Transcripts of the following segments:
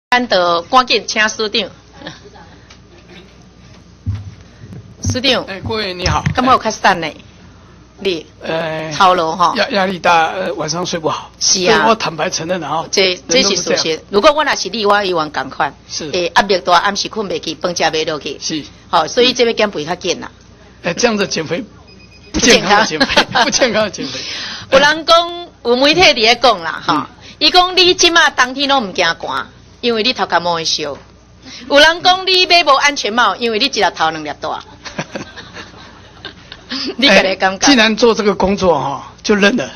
咱就赶紧请司长。司长， 各位你好， 感觉有较散呢？你操劳哈， 压力大，晚上睡不好。 是啊， 我坦白承认的哈。 这是事实。如果我若是你，我希望共款。 是。 压力大，暗时困袂去，饭食袂落去。 是。 好，所以这要减肥较紧啦。 这样子减肥不健康的减肥，不健康的减肥。 有人讲，有媒体伫咧讲啦，哈，伊讲你即马冬天拢唔惊寒，因为你头壳毛会烧。有人讲你买无安全帽，因为你一粒头两粒大。你个人感觉？ 既然做这个工作哈，就认了。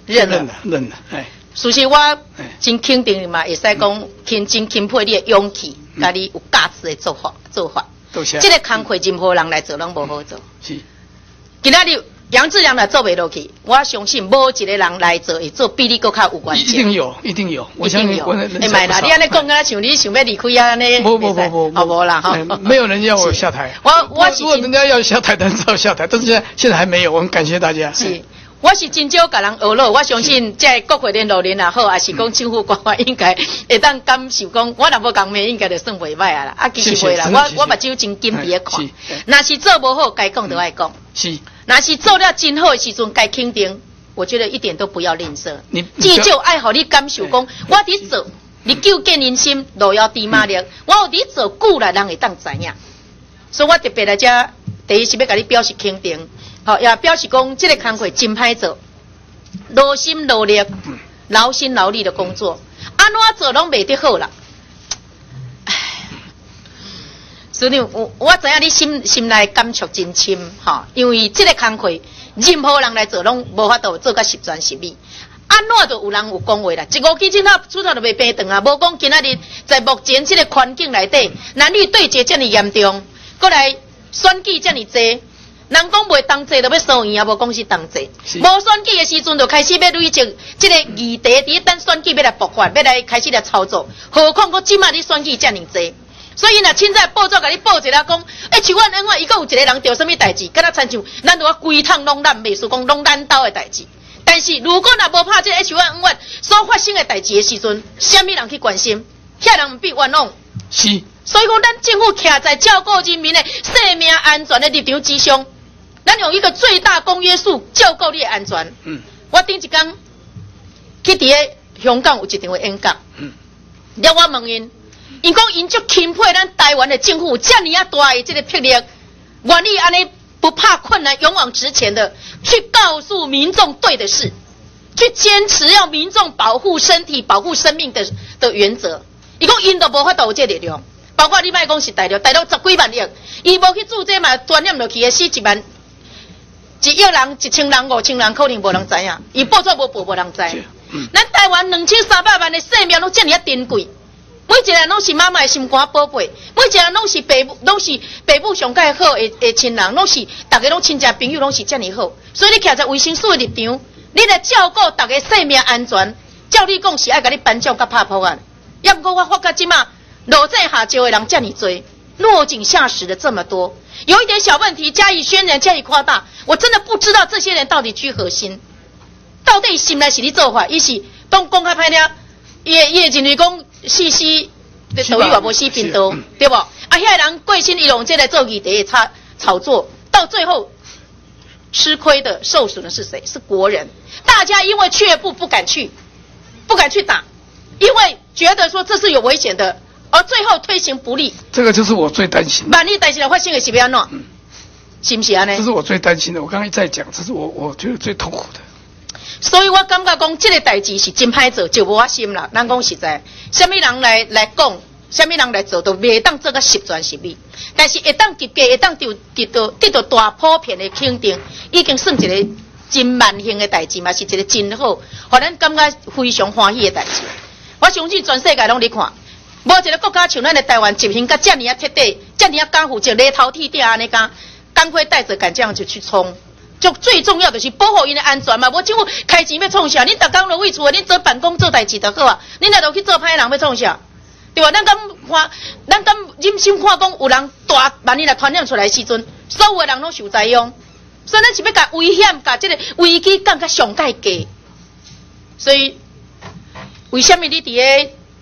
事实我真肯定你嘛，会使讲真钦佩你的勇气，甲你有价值的做法。这个工课任何人来做拢无好做。 是。 今仔日杨志良来做袂落去，我相信无一个人来做会做比你更较有关系。 一定有，我相信。 哎妈啦，你安尼讲啊，像你想要离开啊安尼。 不， 无啦哈。 没有人要我下台。我如果人家要下台，当然要下台，但是现在还没有，我很感谢大家。 是。我是真少甲人学了，我相信在国会联络人也好，还是讲政府官员应该会当感受讲，我若无讲面应该就算袂歹啊啦。啊，其实袂啦，我目睭真紧闭咧看。若是做无好，该讲就爱讲。 是。 若是做了真好的时阵，该肯定，我觉得一点都不要吝啬。至少爱互你感受讲，我伫做，你救见人心，路遥知马力。我有伫做久了，人会当知影。所以我特别来遮，第一是要甲你表示肯定。好，也表示讲，这个工作真歹做，劳心劳力、劳心劳力的工作，安怎做拢袂得好啦。唉，所以我知影你心内感触真深，哈，因为这个工作，任何人来做拢无法度做甲十全十美。安怎就有人有讲话啦？一五期政府出头就袂平等啊！无讲今仔日在目前这个环境内底，男女对决这么严重，过来选举这么多。人讲袂当济，就要输赢，无讲是当济。无选举的时阵，就开始要累积这个议题，伫等选举要来爆发，要来开始来操作。何况我即马你选举遮尔济，所以若凊彩报纸甲你报一下讲，H1N1伊个有一个人着什么代志，敢若亲像咱如果规趟拢咱袂输讲拢咱兜的代志。但是如果若无拍这 H1N1 所发生的代志的时阵，虾米人去关心？遐人毋必冤枉。 是。 所以讲，咱政府徛在照顾人民的生命安全的立场之上。咱用一个最大公约数照顾你的安全。我顶一天去伫个香港有一场演讲。了我问因讲因足钦佩咱台湾的政府遮尔啊大的这个魄力，愿意安尼不怕困难、勇往直前的去告诉民众对的事，去坚持要民众保护身体、保护生命的原则。伊讲因都无法度有这力量，包括你莫讲是大陆10几万亿，伊无去做这嘛传染落去的死1万。1亿人、1000人、5000人，可能无人知影，伊报纸无报，无人知。咱台湾2300万的生命拢遮尔啊珍贵，每一个人拢是妈妈的心肝宝贝，每一个人拢是爸母上介好的亲人，拢是大家拢亲戚朋友，拢是遮尔好。所以你徛在卫生署的立场，你来照顾大家生命安全，照你讲是爱甲你颁奖甲拍破案。要不过我发觉即马落井下石的人遮尔多，落井下石的这么多。有一点小问题加以渲染、加以夸大，我真的不知道这些人到底居何心，到底心内是你做法，伊是当公开拍了，也认为讲死抖音也无死频道，对不？遐人贵心伊用这来做议题炒作，到最后吃亏的、受损的是谁？是国人。大家因为却步不敢去打，因为觉得说这是有危险的。而最后推行不利， 这个就是我最担心的。 万一担心的发生的是要安怎？是不是安尼？ 这是我最担心的。我刚才在讲，这是我觉得最痛苦的。 所以我感觉讲，这个代志是真歹做，就无我心啦。咱讲实在，什么人来讲，什么人来做，都袂当做个十全十美。但是，一旦及格，一旦得到大普遍的肯定，已经算一个真万幸的代志嘛，是一个真好，互咱感觉非常欢喜的代志。我相信全世界拢咧看。无一个国家像咱的台湾执行甲遮尔啊彻底，遮尔啊敢负责，犁头剃地安尼讲，钢盔带着敢这样就去冲，就最重要的是保护因的安全嘛。无政府开钱要创啥？恁逐工落位厝，恁做办公做代志就好啊。恁若落去做歹人要创啥？对吧？咱敢忍心看讲有人大万一来传染出来的时阵，所有的人拢受灾殃。所以咱是要甲危险、甲这个危机降到上界低。所以为什么你伫个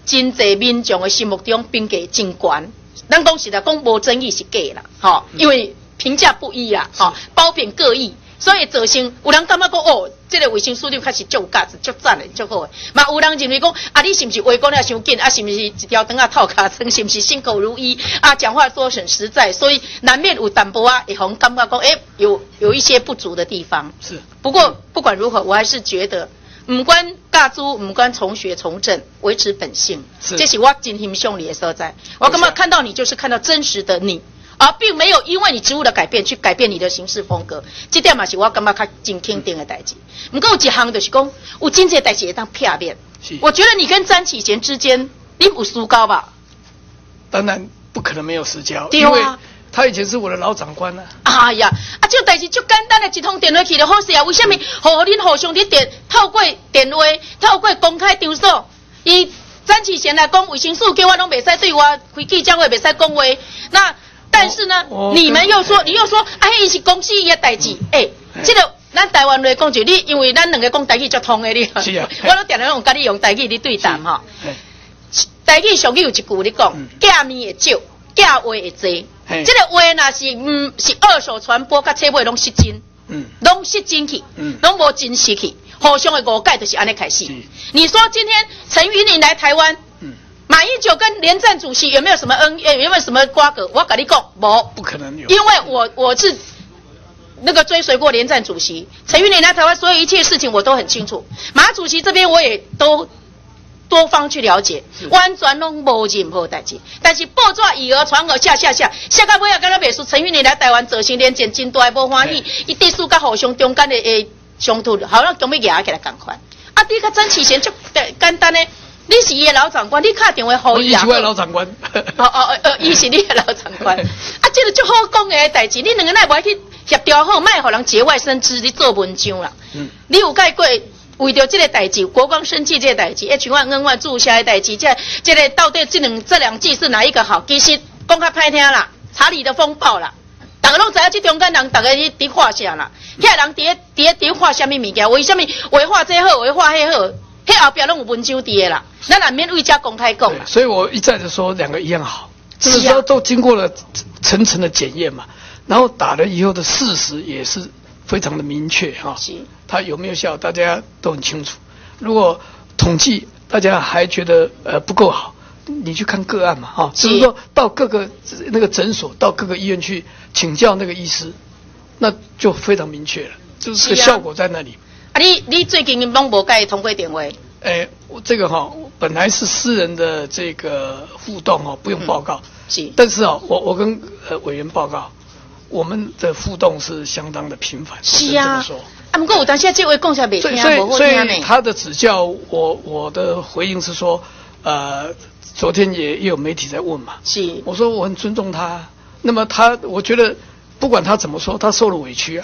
真侪民众的心目中评价真悬。咱讲实在讲无争议是假啦，吼，因为评价不一啦，吼，褒贬各异。所以造成有人感觉讲哦，这个卫生署长开始足价值、足赞的、足好的。嘛有人认为讲啊，你是不是话讲了伤紧啊？是不是一条灯啊套卡层？是不是心口如一啊？讲话说很实在，所以难免有淡薄啊，会红感觉讲有一些不足的地方。 是。 不过不管如何，我还是觉得，唔管教书，唔管从学从政，维持本性，这是我真欣赏你的所在。我感觉看到你就是看到真实的你。而并没有因为你职务的改变去改变你的行事风格，这点嘛是我感觉较真肯定的代志。不过有一项就是讲，有真济代志会当片面。我觉得你跟詹启贤之间，你有私交吧？ 当然不可能没有私交，因为他以前是我的老长官啊。 哎呀，这个代志就简单的一通电话去就好势啊。为什么？和恁互相伫透过电话，透过公开场所，以詹启贤来讲，卫生署叫我拢袂使对我开记者会，袂使讲话。那但是呢，你又说，啊，伊是公司伊的代志，这个咱台湾来讲就你，因为咱两个讲台语足通的你， 是啊， 我都定定用甲你用台语你对谈哈。台语上语有一句你讲，假面会少，假话会多。这个话若是是二手传播，甲车尾拢失真，拢失真去，拢无真实去，互相的误解就是安尼开始。你说今天陈云林来台湾？马英九跟连战主席有没有什么恩怨？有没有什么瓜葛？我跟你讲， 不可能有。 因为我是那个追随过连战主席，陈云林来台湾所有一切事情我都很清楚。马主席这边我也都多方去了解，完全拢无任何代志。但是报纸以讹传讹，下到尾啊，敢若袂输陈云林来台湾造成连战真大无欢喜，伊地属甲互相中间的冲突，好像强要压起来共款。啊，你甲詹启贤就简单的。你是伊的老长官，你打电话互伊啊？ 我是老长官。 伊是你的老长官。啊，这个足好讲的代志，你两个奈无去协调好，莫互人节外生枝，你做文章啦。你有解过为着这个代志，国光生计这个代志，H1N1注销的代志，这个到底这两季是哪一个好？其实讲较歹听啦，查理的风暴啦，大家拢知影这中间人，大家伫画啥啦？遐人伫画什么物件？为什么画画这好，画迄好？迄后边拢有文章伫的啦，咱难免为家公开讲啦。 所以我一再的说两个一样好，这个时候都经过了层层的检验嘛，然后打了以后的事实也是非常的明确哈。它有没有效，大家都很清楚。如果统计大家还觉得不够好，你去看个案嘛哈，就是说到各个那个诊所，到各个医院去请教那个医师，那就非常明确了，就是效果在那里。 啊，你最近拢无甲伊通过电话？ 我这个本来是私人的这个互动不用报告， 是。 但是我跟委员报告，我们的互动是相当的频繁。 是啊。啊，不过有当时这位讲起来袂听， 所以他的指教，我的回应是说，昨天也有媒体在问嘛， 是。 我说我很尊重他，那么我觉得不管他怎么说，他受了委屈啊。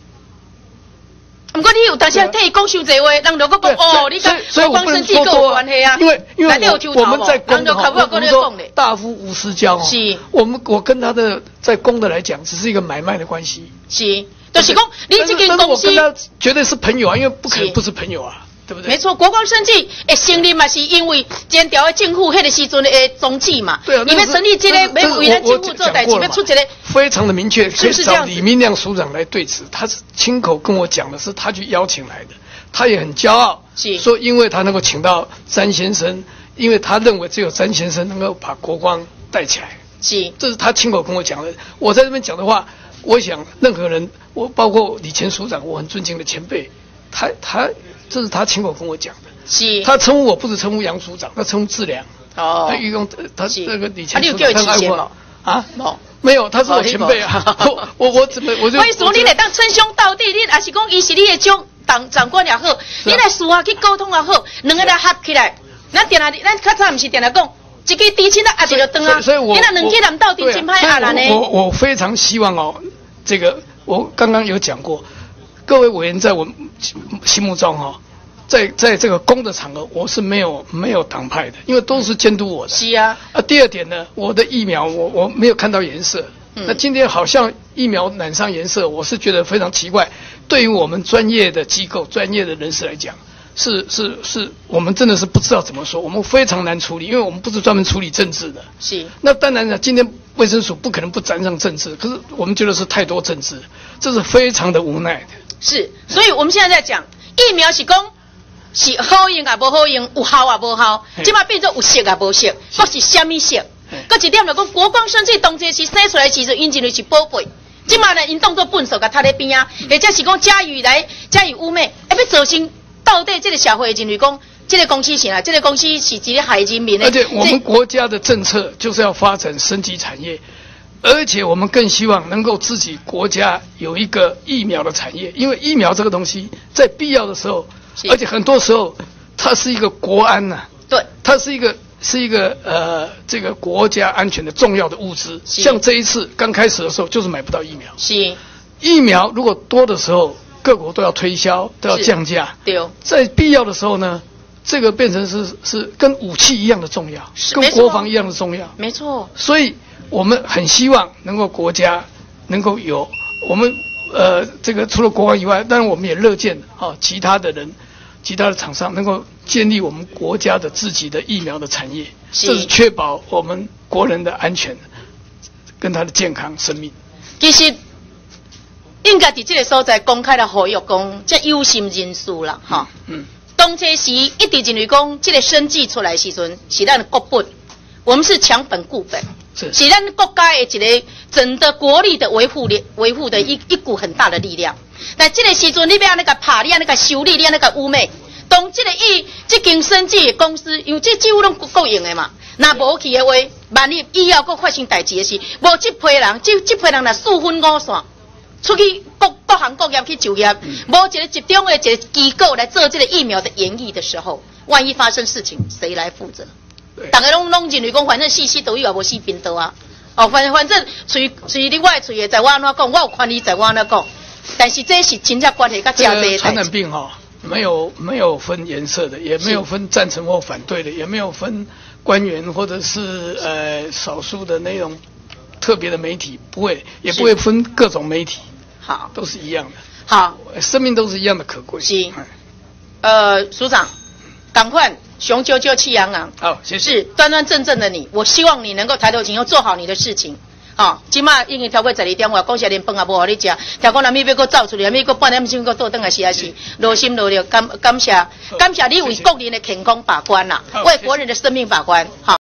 不过你有当时替伊讲伤济话，人就讲哦，你跟国光生计有关系啊。 因为我们在公的我们说大夫无私交是。 我跟他的在公的来讲，只是一个买卖的关系。 是，就是讲你这间公司， 我跟他绝对是朋友啊，因为不可能不是朋友啊。对不对？ 没错，国光生计会成立嘛，是因为前朝的政府迄个时阵的宗旨嘛。 对啊， 你们成立这个，要为咱政府做代志，要出这个， 非常的明确。 是不是这样子？ 李明亮署长来对此，他是亲口跟我讲的，是他去邀请来的，他也很骄傲，说因为他能够请到詹先生，因为他认为只有詹先生能够把国光带起来。 是， 这是他亲口跟我讲的。我在这边讲的话，我想任何人，我包括李前署长，我很尊敬的前辈，他这是他亲口跟我讲的。 是， 他称呼我不是称呼杨署长，他称呼志良。 哦， 他御用他这个李前署长很爱我啊，没有，他是我前辈啊。我怎么我就为什么你来当称兄道弟？你也是讲伊是你的长官也好，你来私下去沟通也好，两个来合起来。咱较早不是定来讲，一个低亲的压就断啊。 所以我你那两个人到底真歹压人呢？ 我非常希望这个我刚刚有讲过，各位委员在我心目中在这个公的场合，我是没有党派的，因为都是监督我的。 是啊。 第二点呢，我的疫苗我没有看到颜色。那今天好像疫苗染上颜色，我是觉得非常奇怪。对于我们专业的机构、专业的人士来讲， 我们真的是不知道怎么说，我们非常难处理，因为我们不是专门处理政治的。 是。 那当然了，今天卫生署不可能不沾上政治，可是我们觉得是太多政治，这是非常的无奈的。 是，所以我们现在在讲疫苗是讲是好用啊，无好用，有效啊，无效，即马变做有色啊，无色，或是虾米色？搁一点就讲国光生技当初是生出来时阵，因认为是宝贝。即马呢，因当作粪扫甲摊在边啊，或者是讲加以污蔑，要造成到底这个社会认为讲，这个公司是啊，这个公司是一个害人民的。 而且我们国家的政策就是要发展升级产业，而且我们更希望能够自己国家有一个疫苗的产业，因为疫苗这个东西在必要的时候，而且很多时候它是一个国安呐、 对， 它是一个这个国家安全的重要的物资。像这一次刚开始的时候就是买不到疫苗， 是疫苗如果多的时候，各国都要推销，都要降价。 对， 在必要的时候呢，这个变成是跟武器一样的重要，跟国防一样的重要。 没错。所以我们很希望能够国家能够有我们这个除了国防以外，当然我们也乐见其他的人。其他的厂商能够建立我们国家的自己的疫苗的产业，这是确保我们国人的安全跟他的健康生命。 其实应该在这个所在公开的呼吁讲，这有心人士啦，哈。当初时一直认为讲，这个生计出来的时阵是咱的国本，我们是强本固本，是咱国家的一个整个国力的维护的一股很大的力量。但这个时阵，你要那个拍，你要那个修理，你要那个污蔑，当这间生技的公司，因为这几乎拢国营的嘛，那无去的话，万一以后佫发生代志的是，无这批人，这批人若四分五散，出去各行各业去就业，无一个集中的一个机构来做这个疫苗的研议的时候，万一发生事情，谁来负责？大家拢认为讲，反正死都有，无死病倒啊。反正随你我的嘴在我安怎讲，我有权利在我安怎讲。但是这是真正关系到家庭的传染病没有分颜色的，也没有分赞成或反对的，也没有分官员或者是少数的那种特别的媒体，不会，也不会分各种媒体， 好， 都是一样的。 好， 生命都是一样的可贵。 是，署长，赶快雄赳赳气昂昂。 好，谢谢。 是端端正正的你，我希望你能够抬头挺胸，做好你的事情。今麦已经超过12点，我讲下连饭也无互你食，条讲南米要搁走出去，南米搁半点钟搁倒转来，是劳心劳力，感谢你为国人的健康把关啦，为国人的生命把关。好。